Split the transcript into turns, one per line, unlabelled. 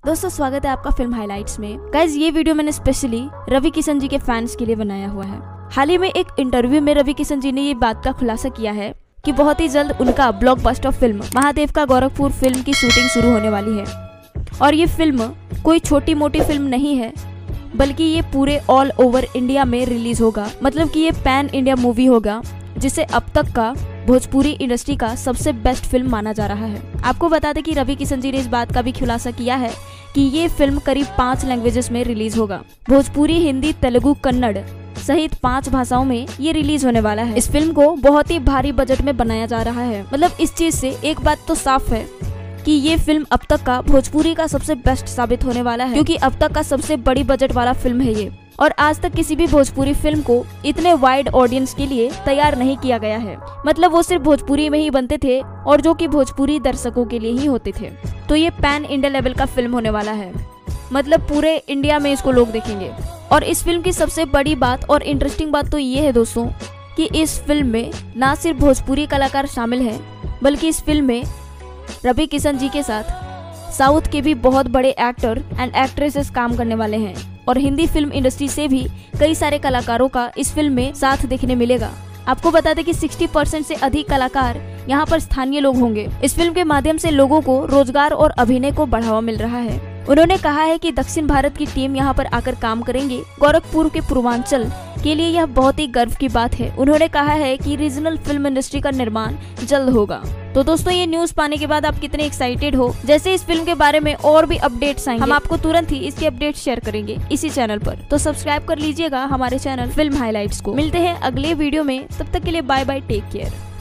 दोस्तों स्वागत है आपका फिल्म हाइलाइट्स में। गाइज ये वीडियो मैंने स्पेशली रवि किशन जी के फैंस के लिए बनाया हुआ है। हाल ही में एक इंटरव्यू में रवि किशन जी ने ये बात का खुलासा किया है कि बहुत ही जल्द उनका ब्लॉकबस्टर फिल्म महादेव का गोरखपुर फिल्म की शूटिंग शुरू होने वाली है। और ये फिल्म कोई छोटी मोटी फिल्म नहीं है, बल्कि ये पूरे ऑल ओवर इंडिया में रिलीज होगा। मतलब कि ये पैन इंडिया मूवी होगा, जिसे अब तक का भोजपुरी इंडस्ट्री का सबसे बेस्ट फिल्म माना जा रहा है। आपको बता दें कि रवि किशन जी ने इस बात का भी खुलासा किया है कि ये फिल्म करीब 5 लैंग्वेजेस में रिलीज होगा। भोजपुरी, हिंदी, तेलुगु, कन्नड़ सहित 5 भाषाओं में ये रिलीज होने वाला है। इस फिल्म को बहुत ही भारी बजट में बनाया जा रहा है। मतलब इस चीज से एक बात तो साफ है कि ये फिल्म अब तक का भोजपुरी का सबसे बेस्ट साबित होने वाला है, क्योंकि अब तक का सबसे बड़ी बजट वाला फिल्म है ये। और आज तक किसी भी भोजपुरी फिल्म को इतने वाइड ऑडियंस के लिए तैयार नहीं किया गया है। मतलब वो सिर्फ भोजपुरी में ही बनते थे और जो कि भोजपुरी दर्शकों के लिए ही होते थे। तो ये पैन इंडिया लेवल का फिल्म होने वाला है। मतलब पूरे इंडिया में इसको लोग देखेंगे। और इस फिल्म की सबसे बड़ी बात और इंटरेस्टिंग बात तो ये है दोस्तों कि इस फिल्म में ना सिर्फ भोजपुरी कलाकार शामिल हैं, बल्कि इस फिल्म में रवि किशन जी के साथ साउथ के भी बहुत बड़े एक्टर एंड एक्ट्रेसेस काम करने वाले हैं। और हिंदी फिल्म इंडस्ट्री से भी कई सारे कलाकारों का इस फिल्म में साथ देखने मिलेगा। आपको बता दें कि 60% से अधिक कलाकार यहाँ पर स्थानीय लोग होंगे। इस फिल्म के माध्यम से लोगों को रोजगार और अभिनय को बढ़ावा मिल रहा है। उन्होंने कहा है कि दक्षिण भारत की टीम यहाँ पर आकर काम करेंगे। गोरखपुर के पूर्वांचल के लिए यह बहुत ही गर्व की बात है। उन्होंने कहा है कि रीजनल फिल्म इंडस्ट्री का निर्माण जल्द होगा। तो दोस्तों ये न्यूज पाने के बाद आप कितने एक्साइटेड हो? जैसे इस फिल्म के बारे में और भी अपडेट्स आएंगे, हम आपको तुरंत ही इसके अपडेट शेयर करेंगे इसी चैनल पर। तो सब्सक्राइब कर लीजिएगा हमारे चैनल फिल्म हाइलाइट्स को। मिलते हैं अगले वीडियो में, तब तक के लिए बाय बाय, टेक केयर।